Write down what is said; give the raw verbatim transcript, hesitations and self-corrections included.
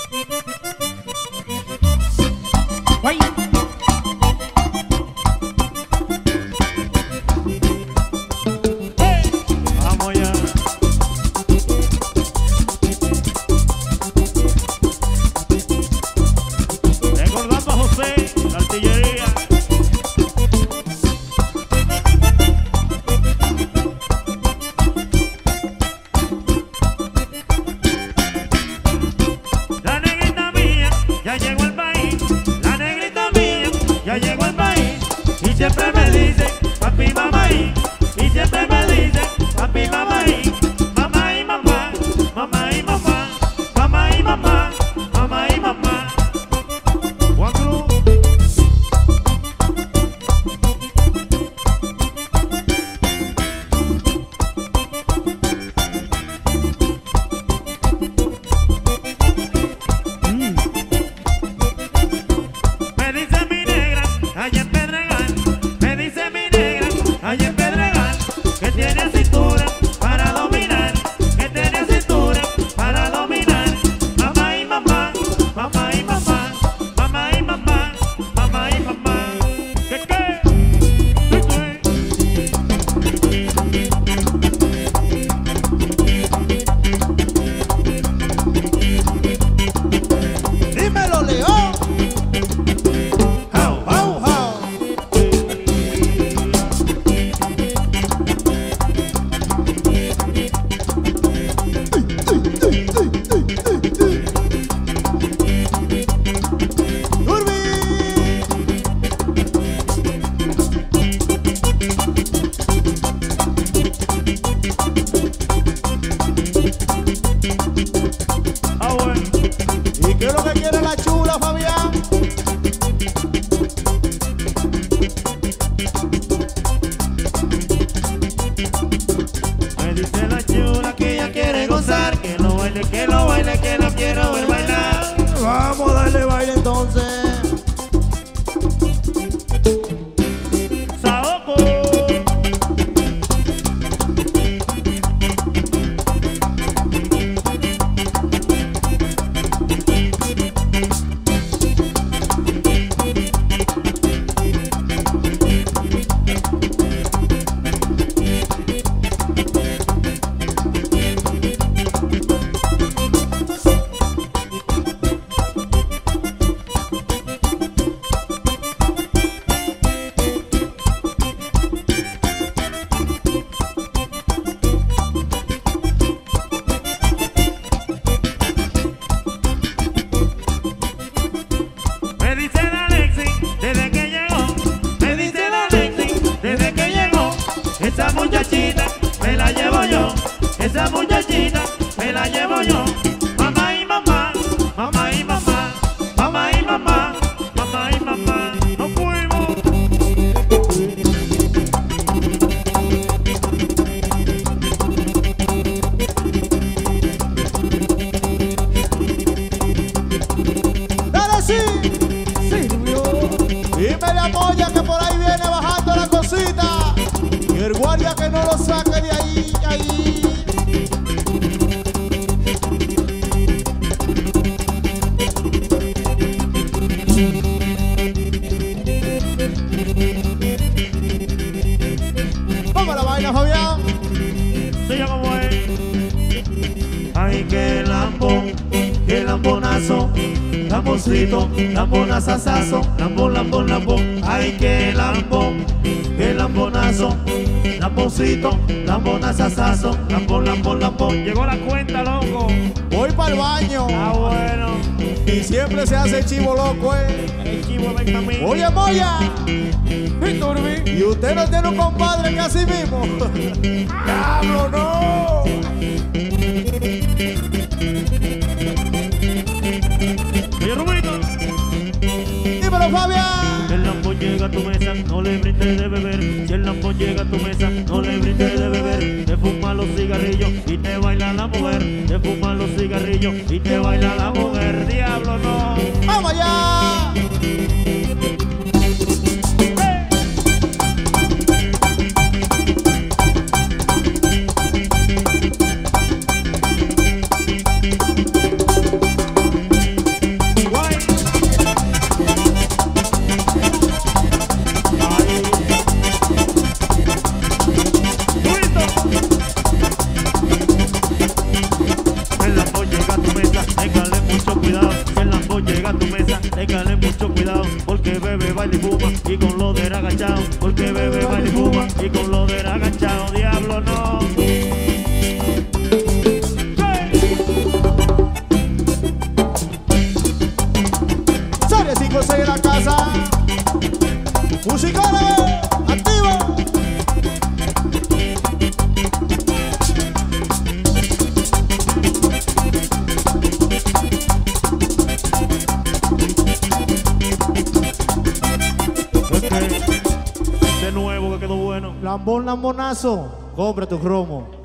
Guay. Vamos ya. Recordando a José, la artillería. La negrita mía ya llegó al país. La negrita mía ya llegó al país. Y siempre me dice, papi, mamá, y y siempre me dice, papi, mamá, y mamá y mamá, mamá y mamá, mamá y mamá, mamá y mamá. Juan Cruz. Me dice mi negra, allá en Pedregal. Me dice mi negra, allá en Pedregal, que tiene cintura para dominar, que tiene cintura para dominar. Mamá y mamá, mamá y mamá, mamá y mamá, mamá y mamá. ¿Qué qué? Sí, Dímelo, León. How, How, how. ah, bueno. ¿Y qué es lo que quiere la chula, Fabián? Me dice la chula que ella quiere gozar, que lo baile, que lo baile, que lo quiero ver bailar. Vamos a darle baile entonces. Saoco. Me dice la Alexi, desde que llegó. Me dice la Alexi, desde que llegó. Esa muchachita me la llevo yo. Esa muchachita me la llevo yo. Mamá y mamá, mamá y mamá, mamá y mamá, mamá y mamá. Nos fuimos. Dale, sí. Sirvió. Dímele a Moya que por ahí viene bajando la cosita. Y el guardia que no lo saque de ahí, ahí. ¿Cómo la vaina, Fabián? Sigue como es. Ay, qué lambón, qué lambonazo. Lamboncito, lambonazazazo. Lambón, lambón, lambón. Ay, qué lambón, qué lambonazo. Lamboncito, lambonazazazo. Lambón, lambón, lambón. Llegó la cuenta, loco. Voy para el baño. Ah, bueno. Y siempre se hace chivo loco, eh. El chivo de Benjamín. Oye, Moya. ¿Y usted no tiene un compadre que así mismo? ¡Diablo, no! Oye, Rubito. Dímelo, Fabián. Si el lambón llega a tu mesa, no le brindes de beber. Si el lambón llega a tu mesa, no le brindes de beber. Te fuma los cigarrillos y te baila la mujer. Te fuma los cigarrillos y te baila la mujer. Diablo, no. ¡Vamos allá! agachado, porque bebe baila y fuma, y con lo del agachado, diablo no. Serie cinco seis en la casa. Musicales, activo. De nuevo que quedó bueno. Lambón, lambonazo. Compra tu cromo.